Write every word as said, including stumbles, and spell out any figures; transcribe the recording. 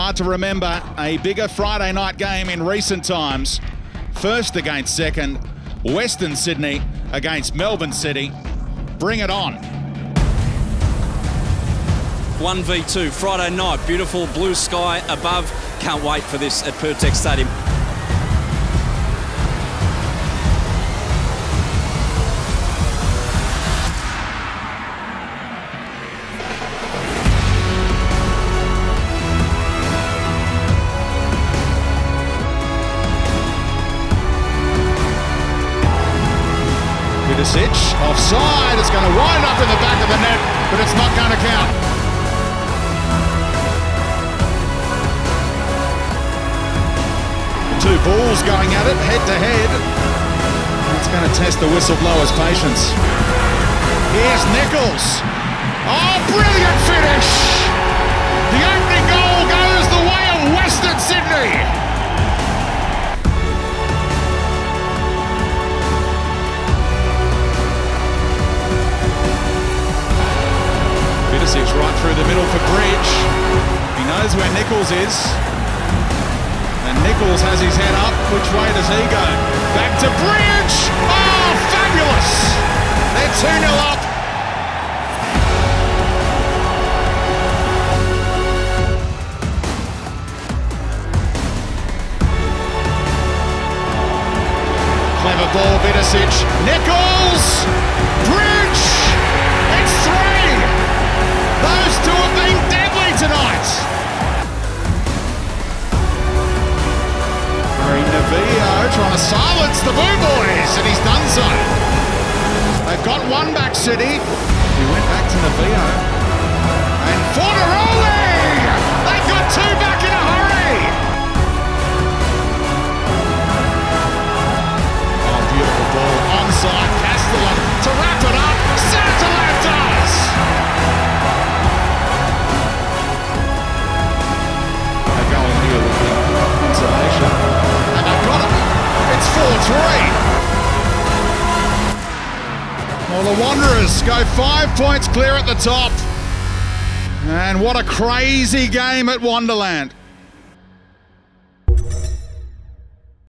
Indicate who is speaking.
Speaker 1: hard to remember a bigger Friday night game in recent times. First against second, Western Sydney against Melbourne City. Bring it on.
Speaker 2: one v two, Friday night, beautiful blue sky above. Can't wait for this at Pertex Stadium.
Speaker 1: Offside, it's going to wind up in the back of the net, but it's not going to count. The two Bulls going at it, head to head. It's going to test the whistleblower's patience. Here's Nichols. Oh, brilliant finish! The opening goal goes the way of Western Sydney. Right through the middle for Bridge. He knows where Nichols is. And Nichols has his head up. Which way does he go? Back to Bridge! Oh, fabulous! They're two nil up. Clever ball, Vidicic. Nichols! Bridge! It's three! Those two have been deadly tonight. Green Navillo trying to silence the Boo Boys, and he's done so. They've got one back, City. He went back to Navillo. And Fornaroli! They've got two back in a hurry. Oh, beautiful ball. Onside, Castellan to wrap it up. Santalat does! And they've got it. It's four three. Well, the Wanderers go five points clear at the top. And what a crazy game at Wanderland.